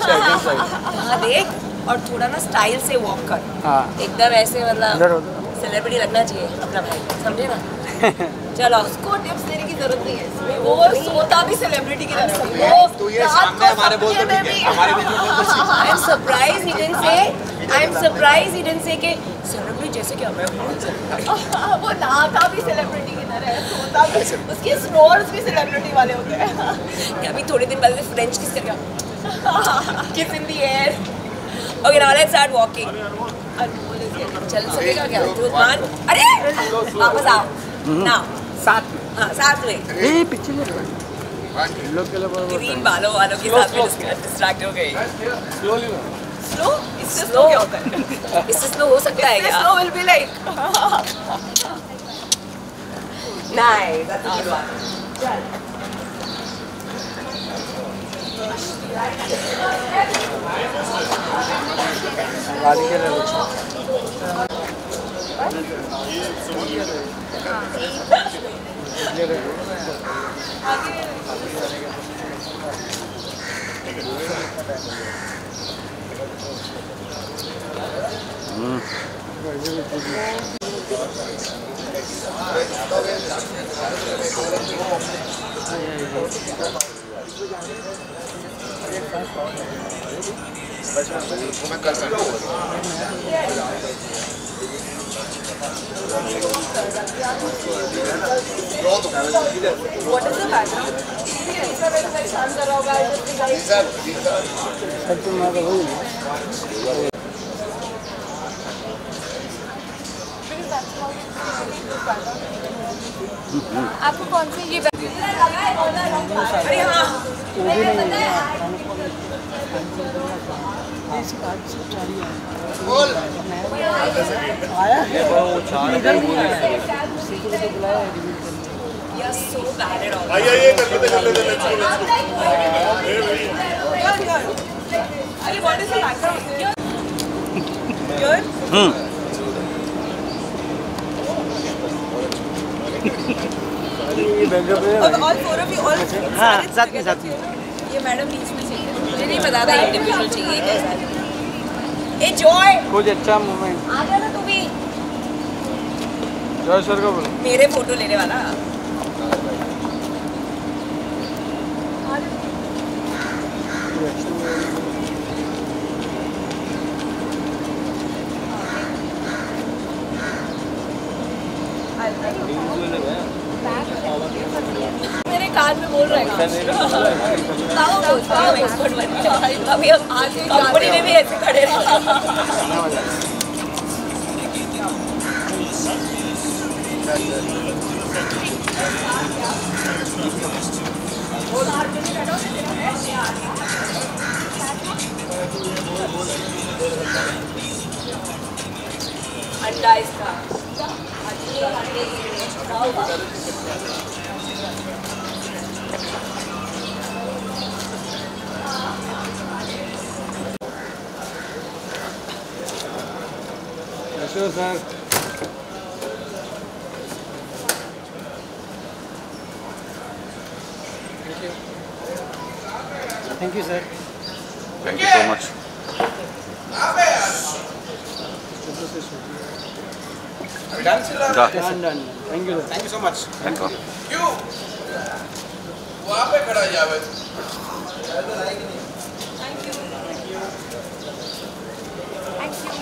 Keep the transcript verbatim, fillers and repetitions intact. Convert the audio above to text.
हाँ देख, और थोड़ा ना स्टाइल से वॉक कर, एकदम ऐसे मतलब सेलिब्रिटी लगना चाहिए अपना भाई, समझे ना? चलो, उसको टिप्स देने की जरूरत नहीं है, वो सोता भी सेलिब्रिटी की तरह है। तो ये सामने हमारे बोल तो ठीक है, हमारे बीच में बोल तो ठीक है। I am surprise he didn't say, I am surprise he didn't say कि सेलिब्रिटी जैसे कि मैं वो नहाता भी सेलिब्रिटी की तरह है, सोता भी, उसके स्नोर्स भी सेलिब्रिटी वाले होते हैं। अभी थोड़े दिन बाद फ्रेंच किस करेगा, kiss in the air. Okay, now let's start walking. चल सकेगा क्या? मान, अरे वापस आओ ना, साथ में, हाँ साथ में, ये पीछे में ग्रीन बालों वालों के साथ में डिस्ट्रैक्ट हो गई। स्लोली स्लो, इससे स्लो क्या होता है? इससे स्लो हो सकता है क्या? Slow will be like nice, that's a good one. चल गाड़ी के लिए What is the background? आपको कौन सी ये अरे हाँ आया है वो इधर नहीं आया है। You're so bad at all. आइए आइए कर लेते कर लेते लेट्स गो अरे what is the background? Good? Hmm All four of you, all हाँ साथ में साथ में। ये मैडम बीच में चाहिए, मुझे नहीं पता था इंडिविजुअल चाहिए कैसा। ए जॉय, कुछ अच्छा मोमेंट आ जा ना तू भी। जॉय सर का बोलो, मेरे फोटो लेने वाला। मेरे कान में बोल रहा है अभी हम आज कंपनी में भी ऐसे खड़े अंडा इसका Sure, sir. Thank you. Thank you, sir. Thank you so much. Done, sir? Done, done. Thank you, sir. Thank you so much. Thank you. क्यों? वहाँ पे खड़ा जावे।